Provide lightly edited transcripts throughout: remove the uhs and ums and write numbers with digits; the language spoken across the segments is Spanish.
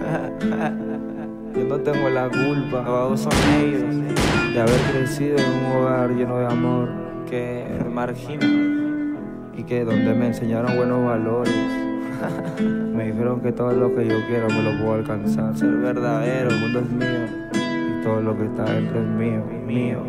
Yo no tengo la culpa, todos son ellos, de haber crecido en un hogar lleno de amor que me margina y que donde me enseñaron buenos valores. Me dijeron que todo lo que yo quiero me lo puedo alcanzar. Ser verdadero, el mundo es mío y todo lo que está dentro es mío, mío.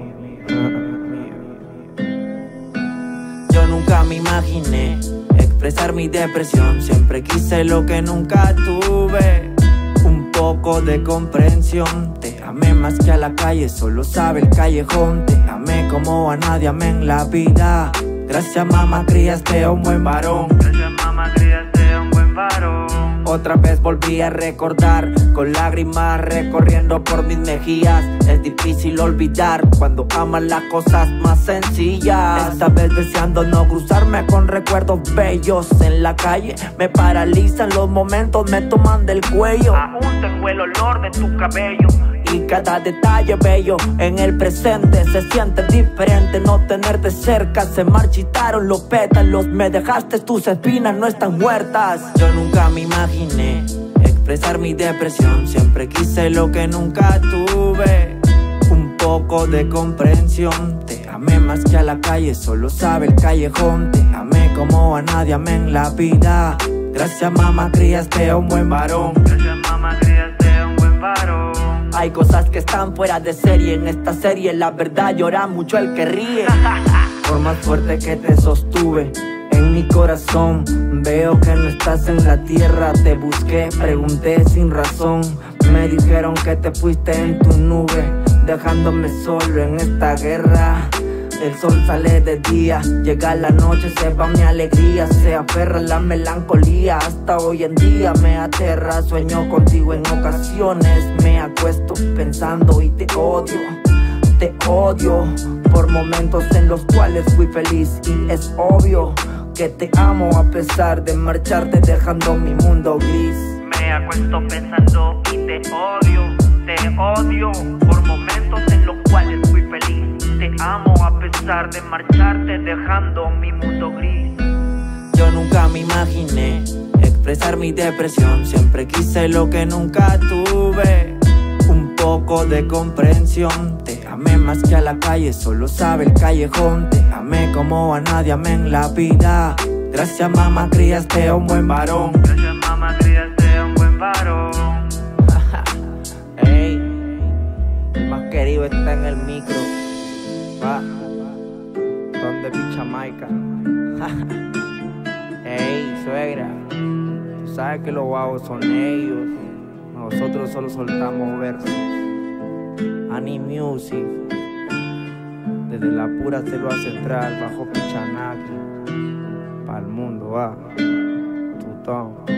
Yo nunca me imaginé expresar mi depresión. Siempre quise lo que nunca tuve, un poco de comprensión. Te amé más que a la calle, solo sabe el callejón. Te amé como a nadie amé en la vida. Gracias mamá, criaste a un buen varón. Gracias mamá, criaste a un buen varón. Otra vez volví a recordar, con lágrimas recorriendo por mis mejillas. Es difícil olvidar cuando amas las cosas más sencillas. Esta vez deseando no cruzarme con recuerdos bellos. En la calle me paralizan los momentos, me toman del cuello. Aún tengo el olor de tu cabello y cada detalle bello en el presente. Se siente diferente no tenerte cerca. Se marchitaron los pétalos, me dejaste, tus espinas no están muertas. Yo nunca me imaginé expresar mi depresión. Siempre quise lo que nunca tuve, un poco de comprensión. Te amé más que a la calle, solo sabe el callejón. Te amé como a nadie amé en la vida. Gracias mamá, criaste a un buen varón. Gracias mamá, criaste a un buen varón. Hay cosas que están fuera de serie en esta serie. La verdad llora mucho el que ríe. Por más fuerte que te sostuve en mi corazón, veo que no estás en la tierra. Te busqué, pregunté sin razón. Me dijeron que te fuiste en tu nube, dejándome solo en esta guerra. El sol sale de día, llega la noche, se va mi alegría. Se aferra la melancolía, hasta hoy en día me aterra. Sueño contigo en ocasiones, me acuesto pensando y te odio. Te odio por momentos en los cuales fui feliz. Y es obvio que te amo a pesar de marcharte dejando mi mundo gris. Me acuesto pensando y te odio por momentos en los cuales fui feliz. Te amo a pesar de marcharte dejando mi mundo gris. Yo nunca me imaginé expresar mi depresión. Siempre quise lo que nunca tuve, un poco de comprensión. Te amé más que a la calle, solo sabe el callejón. Te amé como a nadie amé en la vida. Gracias mamá, criaste a un buen varón. Gracias mamá, criaste a un buen varón. Ey, el más querido está en el micro. Va, donde Pichamaica. Ey, suegra, tú sabes que los vagos son ellos. Nosotros solo soltamos versos. Ani Music, desde la pura selva central, bajo Pichanaki, pa'l mundo, va, tutón.